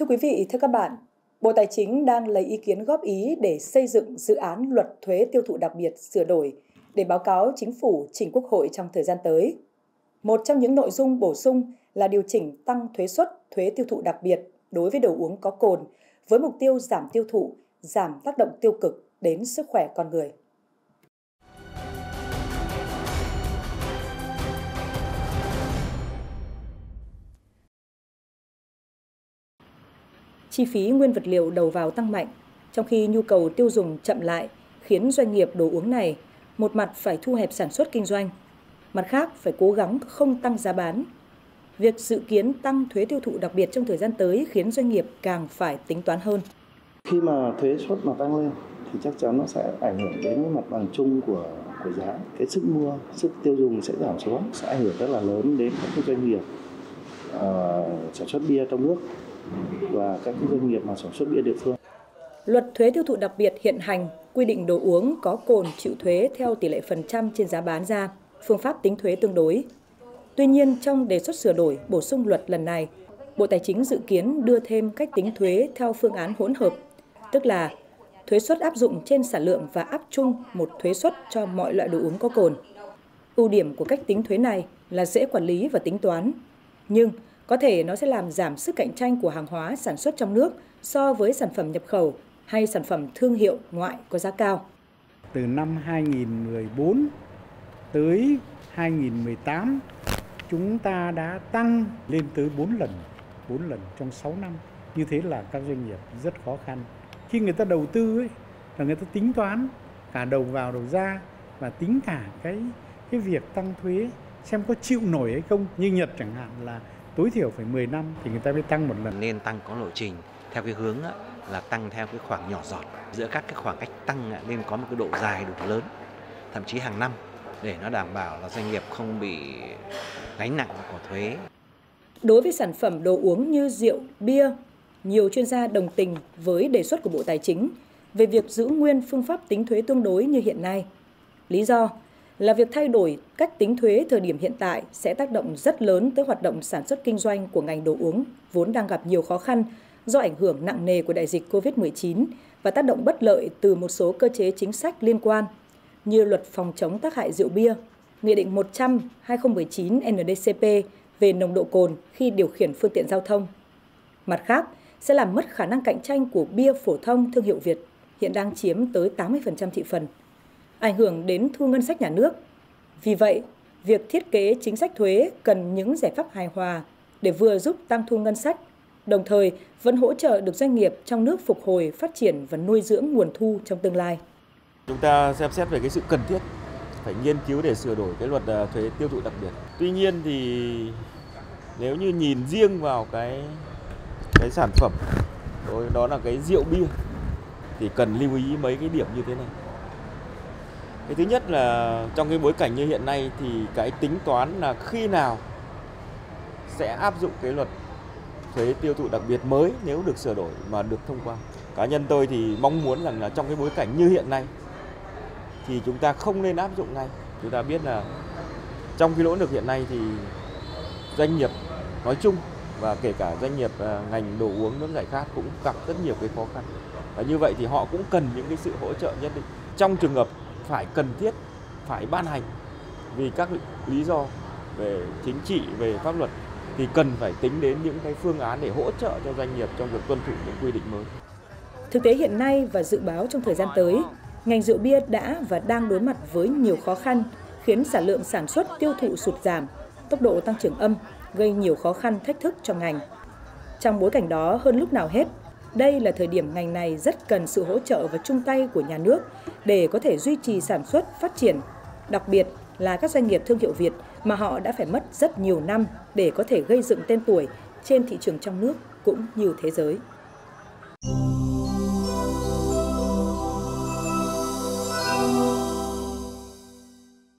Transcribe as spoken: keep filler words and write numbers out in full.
Thưa quý vị, thưa các bạn, Bộ Tài chính đang lấy ý kiến góp ý để xây dựng dự án luật thuế tiêu thụ đặc biệt sửa đổi để báo cáo Chính phủ trình Quốc hội trong thời gian tới. Một trong những nội dung bổ sung là điều chỉnh tăng thuế suất thuế tiêu thụ đặc biệt đối với đồ uống có cồn với mục tiêu giảm tiêu thụ, giảm tác động tiêu cực đến sức khỏe con người. Chi phí nguyên vật liệu đầu vào tăng mạnh, trong khi nhu cầu tiêu dùng chậm lại, khiến doanh nghiệp đồ uống này một mặt phải thu hẹp sản xuất kinh doanh, mặt khác phải cố gắng không tăng giá bán. Việc dự kiến tăng thuế tiêu thụ đặc biệt trong thời gian tới khiến doanh nghiệp càng phải tính toán hơn. Khi mà thuế suất mà tăng lên thì chắc chắn nó sẽ ảnh hưởng đến cái mặt bằng chung của của giá, cái sức mua, sức tiêu dùng sẽ giảm xuống, sẽ ảnh hưởng rất là lớn đến các doanh nghiệp uh, sản xuất bia trong nước và các doanh nghiệp mà sản xuất bia địa phương. Luật thuế tiêu thụ đặc biệt hiện hành quy định đồ uống có cồn chịu thuế theo tỷ lệ phần trăm trên giá bán ra, phương pháp tính thuế tương đối. Tuy nhiên, trong đề xuất sửa đổi bổ sung luật lần này, Bộ Tài chính dự kiến đưa thêm cách tính thuế theo phương án hỗn hợp, tức là thuế suất áp dụng trên sản lượng và áp chung một thuế suất cho mọi loại đồ uống có cồn. Ưu điểm của cách tính thuế này là dễ quản lý và tính toán, nhưng có thể nó sẽ làm giảm sức cạnh tranh của hàng hóa sản xuất trong nước so với sản phẩm nhập khẩu hay sản phẩm thương hiệu ngoại có giá cao. Từ năm hai nghìn không trăm mười bốn tới hai nghìn không trăm mười tám, chúng ta đã tăng lên tới bốn lần, bốn lần trong sáu năm. Như thế là các doanh nghiệp rất khó khăn. Khi người ta đầu tư ấy, là người ta tính toán cả đầu vào đầu ra và tính cả cái cái việc tăng thuế xem có chịu nổi hay không. Như Nhật chẳng hạn là tối thiểu phải mười năm thì người ta mới tăng một lần. Nên tăng có lộ trình theo cái hướng là tăng theo cái khoảng nhỏ giọt, giữa các cái khoảng cách tăng nên có một cái độ dài đủ lớn, thậm chí hàng năm, để nó đảm bảo là doanh nghiệp không bị gánh nặng của thuế. Đối với sản phẩm đồ uống như rượu, bia, nhiều chuyên gia đồng tình với đề xuất của Bộ Tài chính về việc giữ nguyên phương pháp tính thuế tương đối như hiện nay. Lý do là việc thay đổi cách tính thuế thời điểm hiện tại sẽ tác động rất lớn tới hoạt động sản xuất kinh doanh của ngành đồ uống, vốn đang gặp nhiều khó khăn do ảnh hưởng nặng nề của đại dịch covid mười chín và tác động bất lợi từ một số cơ chế chính sách liên quan như luật phòng chống tác hại rượu bia, Nghị định một trăm trên hai nghìn không trăm mười chín N D C P về nồng độ cồn khi điều khiển phương tiện giao thông. Mặt khác, sẽ làm mất khả năng cạnh tranh của bia phổ thông thương hiệu Việt, hiện đang chiếm tới tám mươi phần trăm thị phần, ảnh hưởng đến thu ngân sách nhà nước. Vì vậy, việc thiết kế chính sách thuế cần những giải pháp hài hòa để vừa giúp tăng thu ngân sách, đồng thời vẫn hỗ trợ được doanh nghiệp trong nước phục hồi, phát triển và nuôi dưỡng nguồn thu trong tương lai. Chúng ta xem xét về cái sự cần thiết phải nghiên cứu để sửa đổi cái luật thuế tiêu thụ đặc biệt. Tuy nhiên thì nếu như nhìn riêng vào cái cái sản phẩm đó là cái rượu bia thì cần lưu ý mấy cái điểm như thế này. Cái thứ nhất là trong cái bối cảnh như hiện nay thì cái tính toán là khi nào sẽ áp dụng cái luật thuế tiêu thụ đặc biệt mới nếu được sửa đổi mà được thông qua. Cá nhân tôi thì mong muốn rằng là trong cái bối cảnh như hiện nay thì chúng ta không nên áp dụng ngay. Chúng ta biết là trong cái nỗ lực hiện nay thì doanh nghiệp nói chung và kể cả doanh nghiệp ngành đồ uống nước giải khát cũng gặp rất nhiều cái khó khăn. Và như vậy thì họ cũng cần những cái sự hỗ trợ nhất định. Trong trường hợp phải cần thiết, phải ban hành vì các lý do về chính trị, về pháp luật thì cần phải tính đến những cái phương án để hỗ trợ cho doanh nghiệp trong việc tuân thủ những quy định mới. Thực tế hiện nay và dự báo trong thời gian tới, ngành rượu bia đã và đang đối mặt với nhiều khó khăn, khiến sản lượng sản xuất tiêu thụ sụt giảm, tốc độ tăng trưởng âm, gây nhiều khó khăn thách thức cho ngành. Trong bối cảnh đó, hơn lúc nào hết, đây là thời điểm ngành này rất cần sự hỗ trợ và chung tay của nhà nước để có thể duy trì sản xuất, phát triển, đặc biệt là các doanh nghiệp thương hiệu Việt mà họ đã phải mất rất nhiều năm để có thể gây dựng tên tuổi trên thị trường trong nước cũng như thế giới.